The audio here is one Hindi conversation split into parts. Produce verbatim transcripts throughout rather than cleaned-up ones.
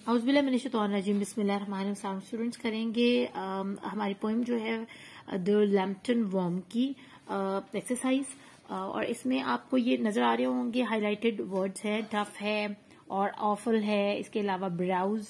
औज़ुबिल्लाहि मिनश्शैतानिर्रजीम बिस्मिल्लाहिर्रहमानिर्रहीम। स्टूडेंट्स करेंगे आ, हमारी पोइम जो है द लैम्पटन वर्म की एक्सरसाइज, और इसमें आपको ये नजर आ रहे होंगे हाईलाइटेड वर्ड्स है, टफ है और ऑफल है, इसके अलावा browse,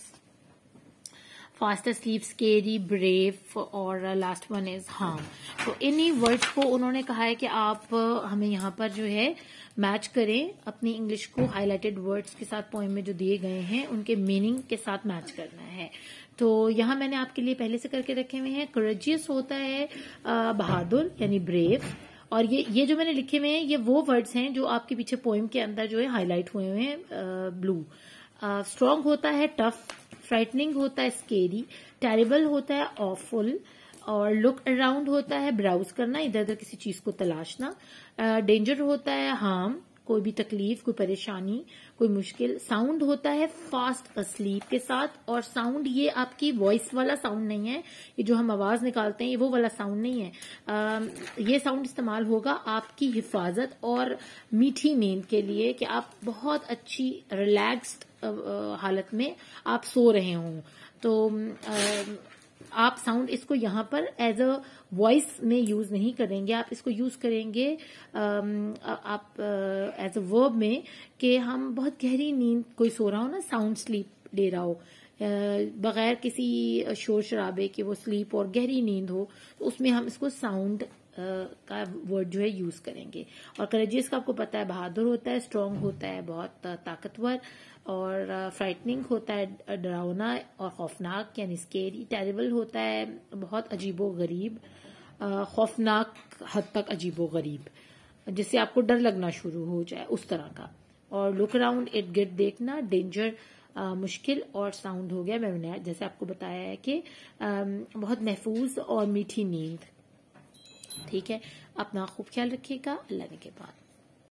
fast sleep, scary, brave और लास्ट वन इज हार्म। तो इन्हीं वर्ड्स को उन्होंने कहा है कि आप हमें यहाँ पर जो है मैच करें अपनी इंग्लिश को हाईलाइटेड वर्ड्स के साथ, पोएम में जो दिए गए हैं उनके मीनिंग के साथ मैच करना है। तो यहाँ मैंने आपके लिए पहले से करके रखे हुए हैं। करेजियस होता है बहादुर यानी ब्रेव, और ये ये जो मैंने लिखे हुए हैं ये वो वर्ड्स हैं जो आपके पीछे पोएम के अंदर जो है हाईलाइट हुए हुए हैं ब्लू। स्ट्रॉन्ग होता है टफ, फ्राइटनिंग होता है स्केरी, टेरिबल होता है ऑफुल, और लुक अराउंड होता है ब्राउज करना, इधर उधर किसी चीज को तलाशना। डेंजर होता है हार्म, कोई भी तकलीफ, कोई परेशानी, कोई मुश्किल। साउंड होता है फास्ट अस्लीप के साथ, और साउंड ये आपकी वॉइस वाला साउंड नहीं है, ये जो हम आवाज निकालते हैं ये वो वाला साउंड नहीं है। आ, ये साउंड इस्तेमाल होगा आपकी हिफाजत और मीठी नींद के लिए, कि आप बहुत अच्छी रिलैक्स्ड हालत में आप सो रहे हों। तो आ, आप साउंड इसको यहाँ पर एज अ वॉइस में यूज नहीं करेंगे, आप इसको यूज करेंगे आप एज अ वर्ब में, कि हम बहुत गहरी नींद, कोई सो रहा हो ना, साउंड स्लीप ले रहा हो बगैर किसी शोर शराबे के, वो स्लीप और गहरी नींद हो, तो उसमें हम इसको साउंड का वर्ड जो है यूज करेंगे। और करेजियस का आपको पता है बहादुर होता है, स्ट्रांग होता है बहुत ताकतवर, और फ्राइटनिंग होता है डरावना और खौफनाक यानी स्केरी। टेरिबल होता है बहुत अजीबो गरीब, खौफनाक हद तक अजीबो गरीब, जिससे आपको डर लगना शुरू हो जाए उस तरह का। और लुक अराउंड इट गिर्द देखना, डेंजर मुश्किल, और साउंड हो गया मैंने जैसे आपको बताया है कि बहुत महफूज और मीठी नींद। ठीक है, अपना खूब ख्याल रखिएगा। अल्लाह के बाद।